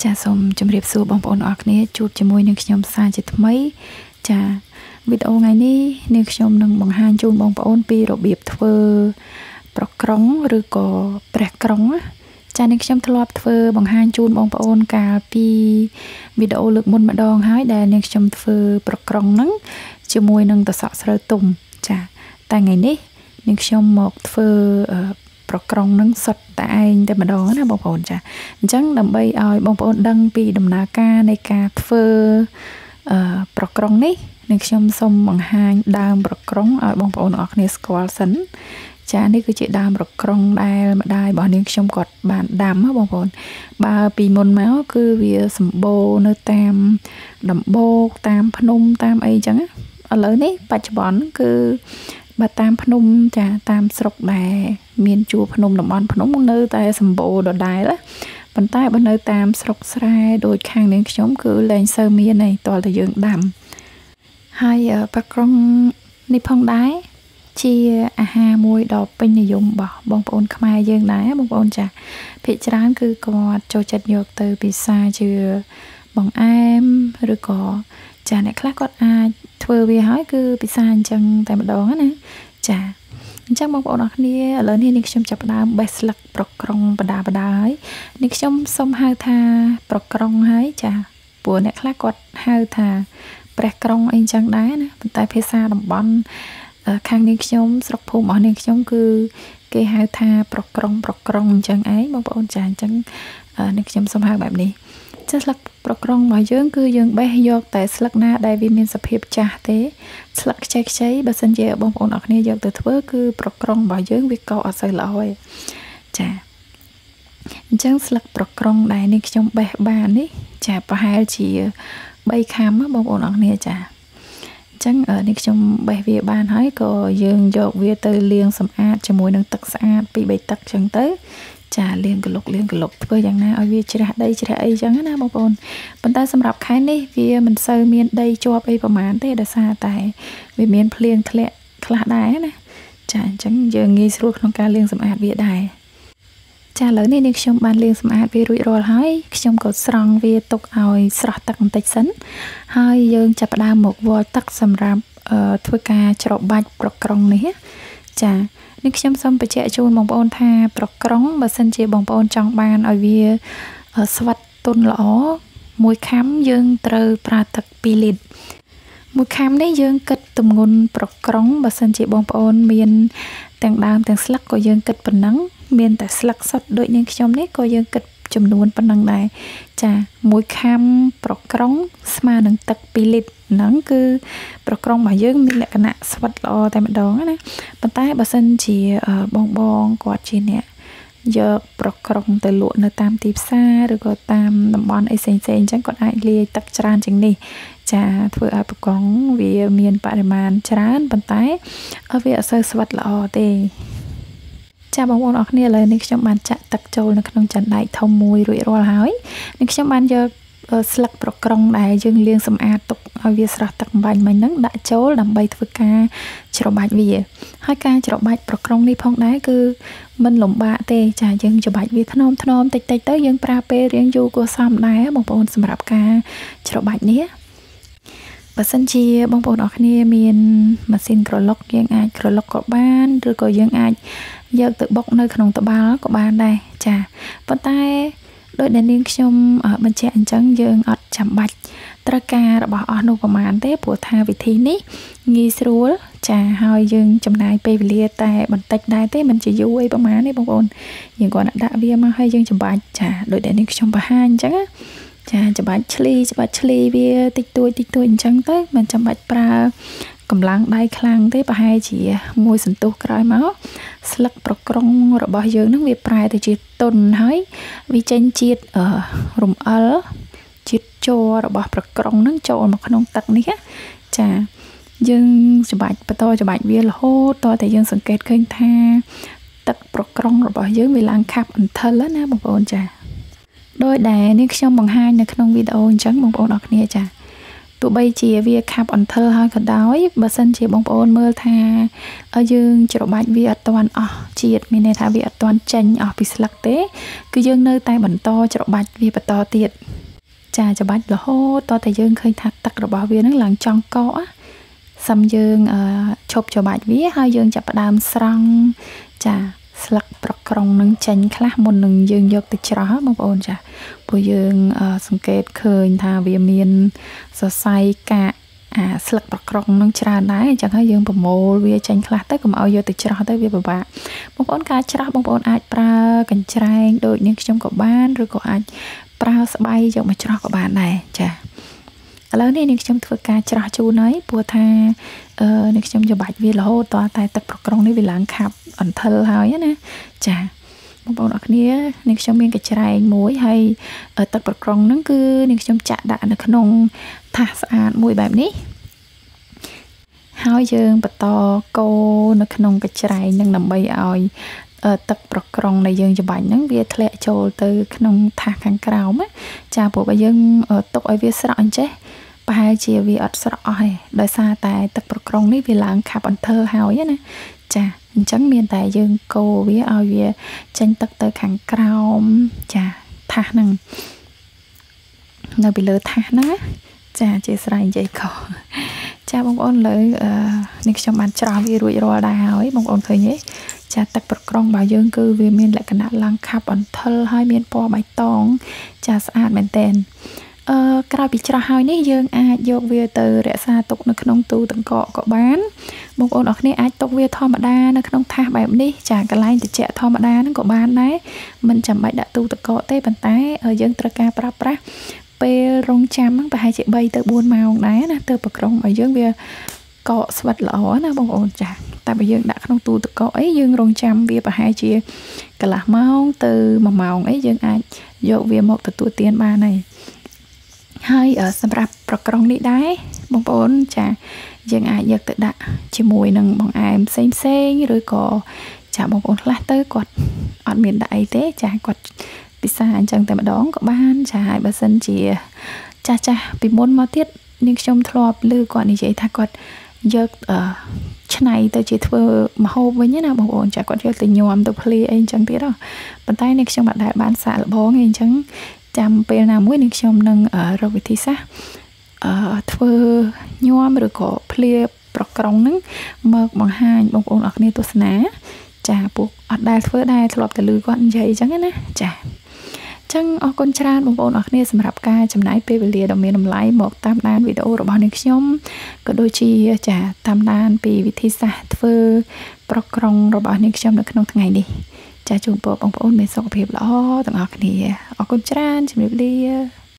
ចាសូមជម្រាបសួរបងប្អូនអរគ្នាជួបជាមួយនឹងខ្ញុំសាជាថ្មីចាវីដេអូថ្ងៃនេះនាងខ្ញុំនឹងបង្ហាញជូនបងប្អូនពីរបៀបធ្វើប្រក្រង់ឬក៏ព្រះក្រង់ចានាងខ្ញុំធ្លាប់ធ្វើបង្ហាញជូនបងប្អូនកាលពីវីដេអូលើកមុនម្ដងហើយដែលនាងខ្ញុំធ្វើប្រក្រង់ហ្នឹងជាមួយនឹងតសក់ស្រូវទុំចាតែថ្ងៃនេះនាងខ្ញុំមកធ្វើប្រក្រង់នឹងសុទ្ធតែឯងតែម្ដងណាបងប្អូនចាអញ្ចឹងដើម្បីឲ្យបងប្អូនដឹងពីដំណើរការនៃការធ្វើប្រក្រង់នេះនឹងខ្ញុំសូមបង្ហាញដើមប្រក្រង់ឲ្យបងប្អូនអរគ្នាស្គាល់សិនចានេះគឺជាដើមប្រក្រង់ដែលម្ដាយរបស់នាងខ្ញុំគាត់បានដាំណាបងប្អូនបើពីមុនមកគឺវាសម្បូរនៅតាមដំបូកតាមភ្នំតាមអីចឹងឥឡូវនេះបច្ចុប្បន្នគឺបើតាមភ្នំចាតាមស្រុកដែលមានជួរភ្នំតំបន់ភ្នំនៅតែសម្បូរដដែលប៉ុន្តែបើនៅតាមស្រុកស្រែដូចខាងនាងខ្ញុំគឺលែងសូវមានទេតើតែយើងដាំហើយប្រក្រង់នេះផងដែរជាអាហារមួយដ៏ពេញនិយមរបស់បងប្អូនខ្មែរយើងដែរបងប្អូនចាភាគច្រើនគឺគាត់ចូលចិត្តយកទៅពិសាជាបង្អែមឬក៏ចាអ្នកខ្លះគាត់អាចធ្វើវាហើយគឺពិសាអញ្ចឹងតែម្ដងណាចាអញ្ចឹងបងប្អូនអរគ្នាឥឡូវនេះនាងខ្ញុំចាប់ផ្ដើមបេះស្លឹកប្រក្រង់បដាហើយនាងខ្ញុំសូមហៅថាប្រក្រង់ហើយចាព្រោះអ្នកខ្លះគាត់ហៅថាព្រះក្រង់អីអញ្ចឹងដែរណាប៉ុន្តែភាសាតំបន់ខាងនាងខ្ញុំស្រុកភូមិរបស់នាងខ្ញុំគឺគេហៅថាប្រក្រង់អញ្ចឹងឯងបងប្អូនចាអញ្ចឹងនាងខ្ញុំសូមហៅបែបនេះចាស្លឹកប្រក្រង់របស់យើងគឺយើងបេះយកតែស្លឹកណាដែលវាមានសភាពចាស់ទេស្លឹកខ្ចីបើសិនជាបងប្អូនអរគ្នាយកទៅធ្វើគឺប្រក្រង់របស់យើងវាកោអត់សូវល្អទេចាអញ្ចឹងស្លឹកប្រក្រង់ដែលនេះខ្ញុំបេះបាននេះចាប្រហែលជា3ខាំបងប្អូនអរគ្នាចាអញ្ចឹងនេះខ្ញុំបេះវាបានហើយក៏យើងយកវាទៅលាងសម្អាតជាមួយនឹងទឹកស្អាត2-3ទឹកអញ្ចឹងទៅចាលាងកលុកធ្វើយ៉ាងណាឲ្យវាជ្រះដីជ្រះអីចឹងណាបងប្អូនប៉ុន្តែសម្រាប់ខែនេះវាមិនសូវមានដីជាប់អីប្រហែលទេដោយសារតែវាមានភ្លៀងធ្លាក់ខ្លះដែរណាចាអញ្ចឹងយើងងាយស្រួលក្នុងការលាងសម្អាតវាដែរចាឥឡូវនេះនាងខ្ញុំបានលាងសម្អាតវារួចរាល់ហើយខ្ញុំក៏ស្រង់វាទុកឲ្យស្រស់ទឹកបន្តិចសិនហើយយើងចាប់ផ្ដើមមកវាល់ទឹកសម្រាប់ធ្វើការច្របាច់ប្រក្រង់នេះចានេះខ្ញុំសូមបញ្ជាក់ជូនបងប្អូនថាប្រក្រង់បើសិនជាបងប្អូនចង់បានឲ្យវាស្វិតទន់ល្អមួយខាំយើងត្រូវប្រើទឹក2លីត្រមួយខាំនេះយើងគិតទម្ងន់ប្រក្រង់បើសិនជាបងប្អូនមានទាំងដើមទាំងស្លឹកក៏យើងគិតប៉ុណ្ណឹងមានតែស្លឹកសុទ្ធដូចនាងខ្ញុំនេះក៏យើងគិតចំនួនប៉ុណ្ណឹងដែរចាមួយខាំប្រក្រង់ស្មើនឹងទឹក2លីត្រហ្នឹងគឺប្រក្រង់របស់យើងមានលក្ខណៈស្វិតល្អតែម្ដងណាប៉ុន្តែបើសិនជាបងគាត់ជាអ្នកយកប្រក្រង់ទៅលក់នៅតាមទីផ្សារឬក៏តាមតំបន់អីផ្សេងៗអញ្ចឹងគាត់អាចលាយទឹកច្រើនជាងនេះចាធ្វើឲ្យប្រក្រង់វាមានបរិមាណច្រើនប៉ុន្តែវាអត់សូវស្វិតល្អទេចាបងប្អូនអរគ្នាឥឡូវនេះខ្ញុំបានចាក់ទឹកចូលនៅក្នុងចានដែកធំមួយរួចរាល់ហើយនេះខ្ញុំបានយកស្លឹកប្រក្រង់ដែលយើងលាងសម្អាតទុកឲ្យវាស្រស់ទឹកអំបញ្ញមិញហ្នឹងដាក់ចូលដើម្បីធ្វើការច្របាច់វាហើយការច្របាច់ប្រក្រង់នេះផងដែរគឺមិនលំបាកទេចាយើងច្របាច់វាថ្នមតិចទៅយើងប្រើពេលរៀងយូរក៏សមដែរបងប្អូនសម្រាប់ការច្របាច់នេះបើសិនជាបងប្អូនអរគ្នាមានម៉ាស៊ីនក្រឡុកយើងអាចក្រឡុកក៏បានឬក៏យើងអាចយកទៅបុកនៅក្នុងត្បាល់ក៏បានដែរចាប៉ុន្តែដោយដែលនាងខ្ញុំបញ្ជាក់អញ្ចឹងយើងអត់ចាំបាច់ត្រូវការរបស់អស់នោះប្រហែលទេព្រោះថាវិធីនេះងាយស្រួលចាហើយយើងចំណាយពេលវេលាតែបន្តិចដែរទេមិនជាយូរអីប្រហែលទេបងប្អូនយើងគ្រាន់តែដាក់វាមកហើយយើងចំបាច់ចាដោយដែលនាងខ្ញុំបង្ហាញអញ្ចឹងចាចំបាច់ឆ្លីវាតិចតួចអញ្ចឹងទៅមិនចាំបាច់ប្រើកម្លាំងដៃខ្លាំងទេប្រហែលជាមួយសន្ទុះក្រោយមកស្លឹកប្រក្រង់របស់យើងនឹងវាប្រែទៅជាទន់ហើយវាចេញជាតិរំអិលជាតិជ័ររបស់ប្រក្រង់នឹងចូលមកក្នុងទឹកនេះចាយើងបន្តច្របាច់វារហូតតតែយើងសង្កេតឃើញថាទឹកប្រក្រង់របស់យើងវាឡើងខាប់អន្ថិលណាបងប្អូនចាដោយដែលនេះខ្ញុំបង្ហាញនៅក្នុងវីដេអូអញ្ចឹងបងប្អូនអរគ្នាចាទោះបីជាវាខាប់អន្ថិលហើយក៏ដោយបើសិនជាបងប្អូនមើលថាយើងច្របាច់វាអត់ទាន់អស់ជាតិមានន័យថាវាអត់ទាន់ចេញអស់ពីស្លឹកទេគឺយើងនៅតែបន្តច្របាច់វាបន្តទៀតចាច្បាច់រហូតតតែយើងឃើញថាទឹករបស់វានឹងឡើងចង់កកសឹមយើងឈប់ច្បាច់វាហើយយើងចាប់ផ្ដើមស្រង់ចាស្លឹកប្រក្រង់នឹងចេញខ្លះមុននឹងយើងយកទៅច្រោះបងប្អូនចាព្រោះយើងសង្កេតឃើញថាវាមានសរសៃកាកស្លឹកប្រក្រង់នឹងច្រើនដែរអញ្ចឹងហើយយើងប្រមូលវាចេញខ្លះទៅកុំឲ្យយកទៅច្រោះទៅវាពិបាកបងប្អូនការច្រោះបងប្អូនអាចប្រើកញ្ច្រែងដូចនាងខ្ញុំក៏បានឬក៏អាចប្រើស្បៃយកមកច្រោះក៏បានដែរចាឥឡូវនេះនាងខ្ញុំធ្វើការច្រោះជូនហើយព្រោះថានាងខ្ញុំច្របាច់វារហូតតតែទឹកប្រក្រង់នេះវាឡើងខាប់អន្ទិលហើយណាចាបងប្អូនអរគ្នានាងខ្ញុំមានកញ្ច្រែងមួយហើយទឹកប្រក្រង់ហ្នឹងគឺនាងខ្ញុំចាក់ដាក់នៅក្នុងថាសស្អាតមួយបែបនេះហើយយើងបន្តកូរនៅក្នុងកញ្ច្រែងហ្នឹងដើម្បីឲ្យទឹកប្រក្រង់ដែលយើងច្របាច់ហ្នឹងវាធ្លាក់ចូលទៅក្នុងថាសខាងក្រោមណាចាព្រោះបើយើងទុកឲ្យវាស្រក់អញ្ចេះប្រហែលជាវាអត់ស្រក់អស់ទេដោយសារតែទឹកប្រក្រង់នេះវាឡើងខាប់អន្ទិលហើយណាចាអញ្ចឹងមានតែយើងកូរវាឲ្យវាចេញទឹកទៅខាងក្រោមចាថាសហ្នឹងនៅពីលើថាសហ្នឹងចាអធិស្ឋាននិយាយខុសចាបងប្អូនលើនេះខ្ញុំបានច្រោះវារួចរាល់ដែរហើយបងប្អូនឃើញទេចាទឹកប្រក្រង់របស់យើងគឺវាមានលក្ខណៈឡើងខាប់អន្ទិលហើយមានពណ៌បៃតងចាស្អាតមែនទែនក្រោយពីច្រោះហើយនេះយើងអាចយកវាទៅរក្សាទុកនៅក្នុងទូទឹកកកក៏បានបងប្អូនអរគ្នាអាចទុកវាធម្មតានៅក្នុងថាសបែបនេះចាកន្លែងត្រជាក់ធម្មតាហ្នឹងក៏បានដែរមិនចាំបាច់ដាក់ទូទឹកកកទេប៉ុន្តែយើងត្រូវការប្រើប្រាស់ពេលរងចាំហ្នឹងប្រហែលជា3ទៅ4ម៉ោងដែរណាទៅប្រក្រង់ឲ្យយើងវាកកស្វិតល្អណាបងប្អូនចាតែបើយើងដាក់ក្នុងទូទឹកកកអីយើងរងចាំវាប្រហែលជាកន្លះម៉ោងទៅ1ម៉ោងអីយើងអាចយកវាមកទទួលទានបានហើយសម្រាប់ប្រក្រង់នេះដែរបងប្អូនចាយើងអាចយកទៅដាក់ជាមួយនឹងបង្អែមផ្សេងឬក៏ចាបងប្អូនខ្លះទៅគាត់អត់មានដាក់អីទេចាគាត់ពិសាអញ្ចឹងតែម្ដងក៏បានចាហើយបើសិនជាចាស់ពីមុនមកទៀតនាងខ្ញុំធ្លាប់ឮគាត់និយាយថាគាត់យកឆ្នៃទៅជាធ្វើម្ហូបវិញណាបងប្អូនចាគាត់យកទៅញ៉ាំទៅភ្លាអីអញ្ចឹងទៀតប៉ុន្តែនាងខ្ញុំអត់ដែលបានសាកល្បងអីអញ្ចឹងចាំពេលណាមួយនាងខ្ញុំនឹងរកវិធីសាស្ត្រធ្វើញ៉ាំឬក៏ភ្លាប្រក្រង់ហ្នឹងមកបង្ហាញបងប្អូនអរគ្នាទស្សនាចាពួកអត់ដែលធ្វើដែរធ្លាប់តែឮគាត់និយាយអញ្ចឹងណាចាចឹងអរគុណច្រើនបងប្អូនអរគ្នាសម្រាប់ការចំណាយពេលវេលាដ៏មានតម្លៃមកតាមដានវីដេអូរបស់នាងខ្ញុំក៏ដូចជាចាតាមដានពីវិធីសាស្ត្រធ្វើប្រក្រង់របស់នាងខ្ញុំនៅក្នុងថ្ងៃនេះចាជូនពរបងប្អូនមានសុខភាពល្អទាំងអស់គ្នាអរគុណច្រើនជំរាបលា